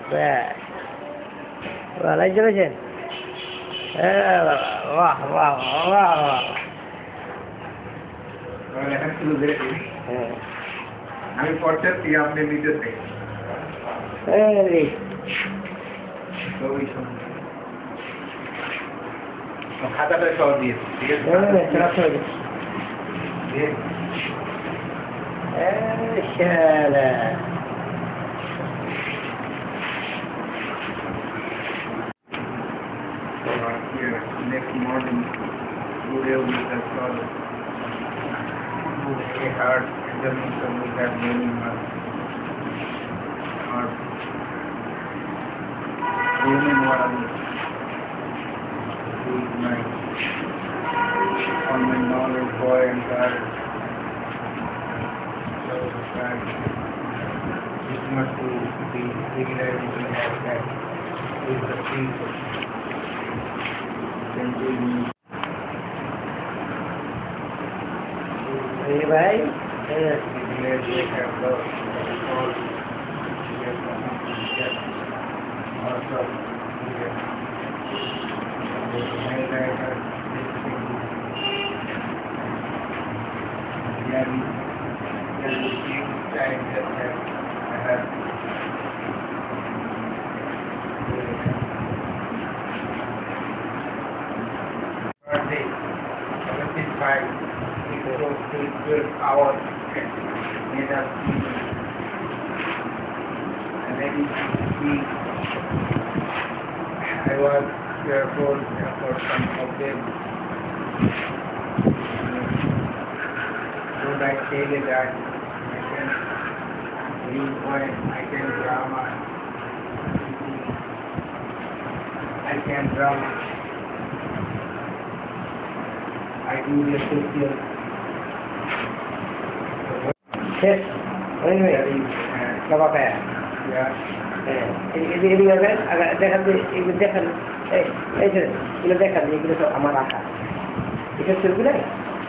ব্যাস ভালোই চলেছেন। হ্যাঁ বাবা, বাহ বাহ বাহ বাহ। লেখা শুরু করেছি হ্যাঁ আমি পড়তেছি আপনি নিচে থেকে এই খাতাটা সহ দিয়েছি ঠিক আছে খারাপ হয়ে গেছে। দিয়ে এই শালা। next morning today we have called a hard examination we have many months or women one with my on my knowledge boy and girl so that it must be realizing that is the people এই ভাই hours made us and then I was careful for some of them. Don't I say that I can read poem, I can drama, I can drama, I do the social. শেষ ওই বাবা খায় এদিকে যাবেন দেখান এগুলো দেখান এই ছেলে এগুলো দেখান এগুলো তো আমার আঁকা এটা ছবি নাই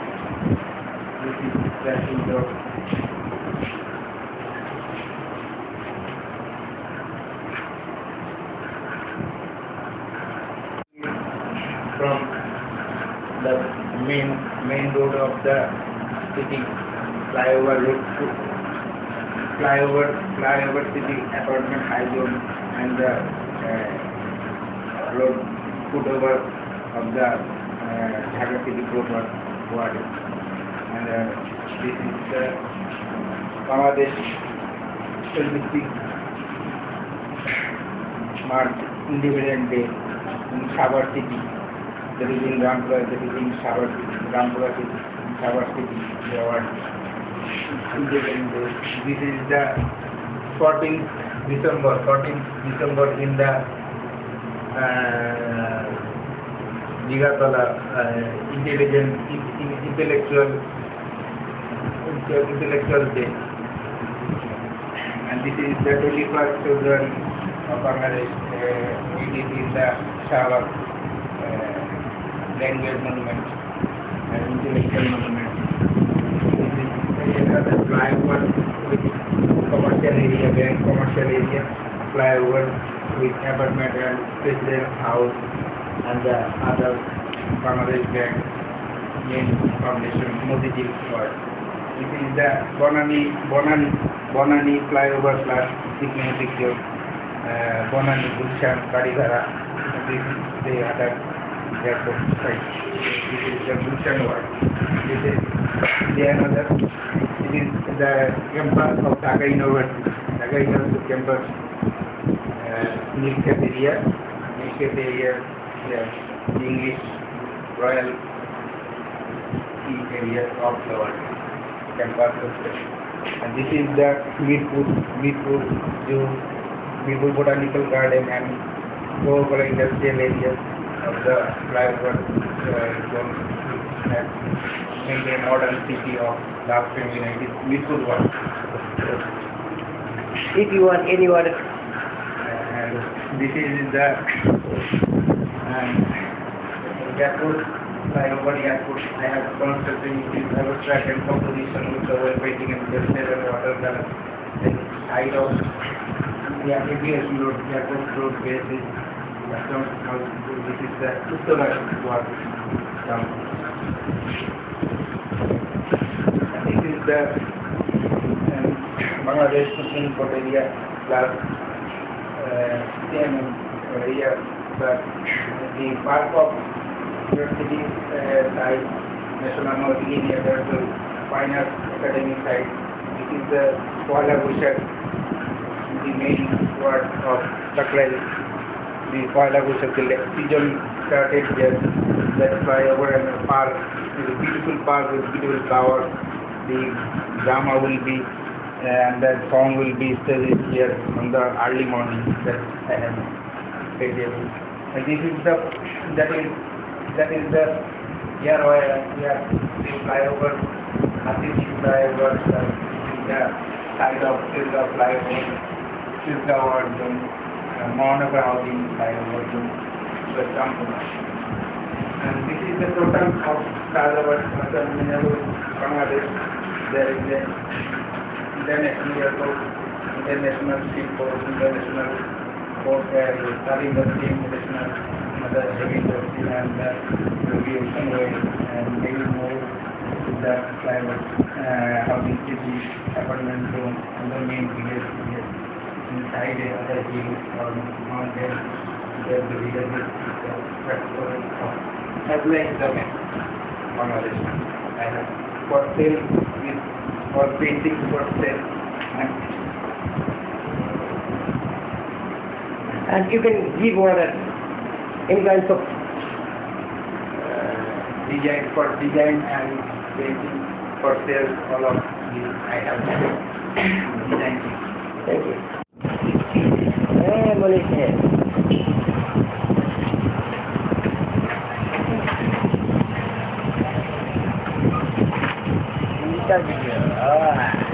from the main road of the city flyover road to flyover city apartment high zone and the road footover of the Dhaka city proper ward and this is the Bangladesh 26 March Independence Day in Sabar city. That is in Rampura, that is in Sabar city, Rampura city, Sabar city, the word. This is the 14th December in the Jigatala intellectual day, and this is the 21st February of Bangladesh. It is in the Shahbag language monument and intellectual monument. Another flyover with commercial area, bank commercial area, flyover with apartment and president house and the other Bangladesh Bank main foundation, Motijil Ward. This is the Bonani flyover plus Sikkim Sikkim, Bonani Gulshan Kadigara. This is the other airport site. This is the Gulshan Ward. This is the another. It is the campus of Dhaka University. Dhaka University campus, Nilkhet area, English Royal area of the world campus. And this is the Midpur Zoo, Midpur Botanical Garden and Coca-Cola industrial areas of the flyover zone. In the modern city of last 2019, Midpur one. if you want any water And this is the airport, flyover airport. I have constructed this track and composition with the oil painting and vegetable and water color. the side of the aviation road, airport road basis. This is the Uttara Dwar town. This is the Bangladesh Supreme Court area plus same area, but the park of university side, National Multimedia, there's a Fine Arts Academy side. This is the Poila Boishakh, the main word of Takrali. The Poila Boishakh, the season started there. That's why over in the park, it's a beautiful park with beautiful flowers. The drama will be and the song will be studied here on the early morning. That I have created. And this is the that is the here where the flyover, Hathi flyover, the side of Silga flyover, Silga Wardon, Mahanagar housing flyover to the company. And this is the total of Kazawar, Bangladesh. There is a international airport, international seaport, international port area, starting the same international, other heavy industry and the aviation way, and maybe more the climate, housing city, apartment zone, and the main village inside the other hill or mountain, where the villages is the as like the Bangladesh. And for sale is for basic for sale. And you can give order any kinds of design and painting for sale, all of these I have design. Thank you. Malaysia. Kita juga.